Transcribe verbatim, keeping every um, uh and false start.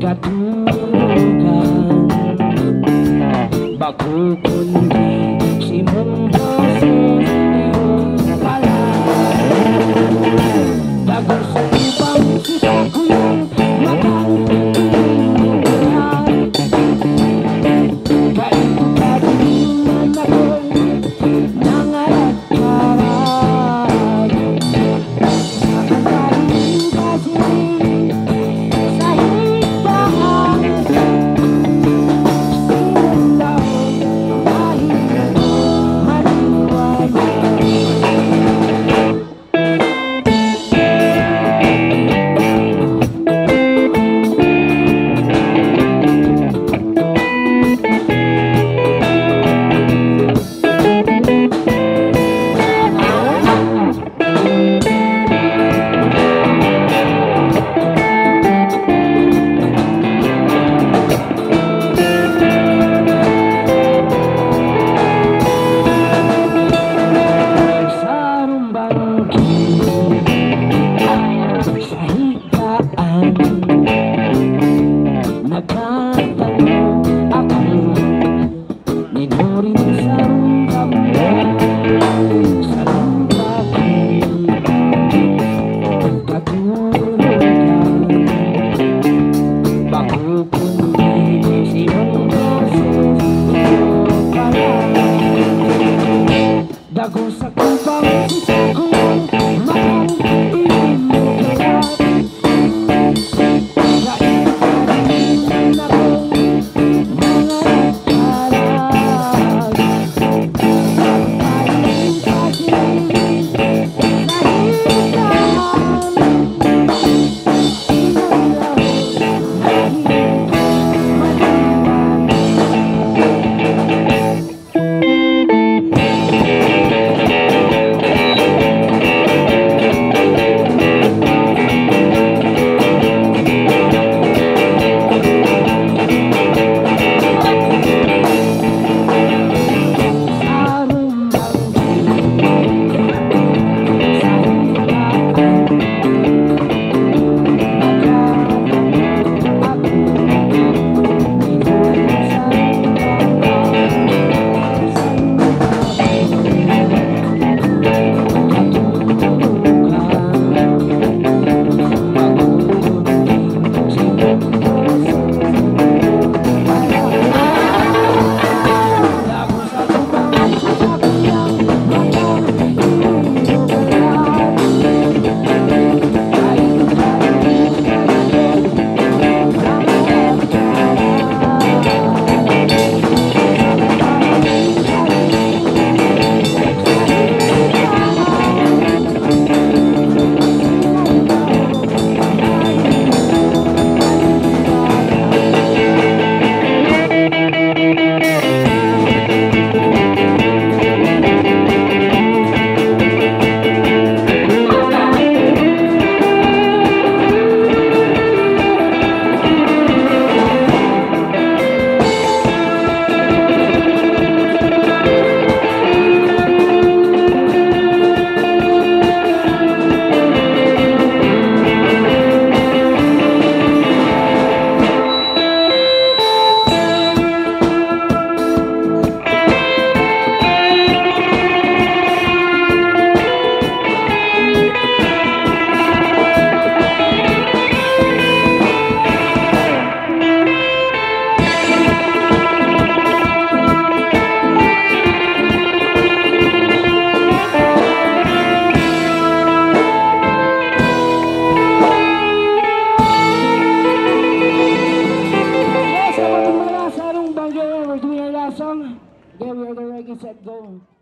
katulugan bago kundi si mundo iyong pala bago sa ibang sisa ko yung makang inuulan kahit katilingan ako'y nangarap-harap sa kantarin kasi sa higdaan sinundaw dahil maniwala. Nagtatanong ako ninurin sa ramdam sa lupa ko'y katulugan bago kundi si mundo iyong pala dago sa kubang sisa ko makang inuulan We're doing our last song. Again, we are the Reggae Set Go.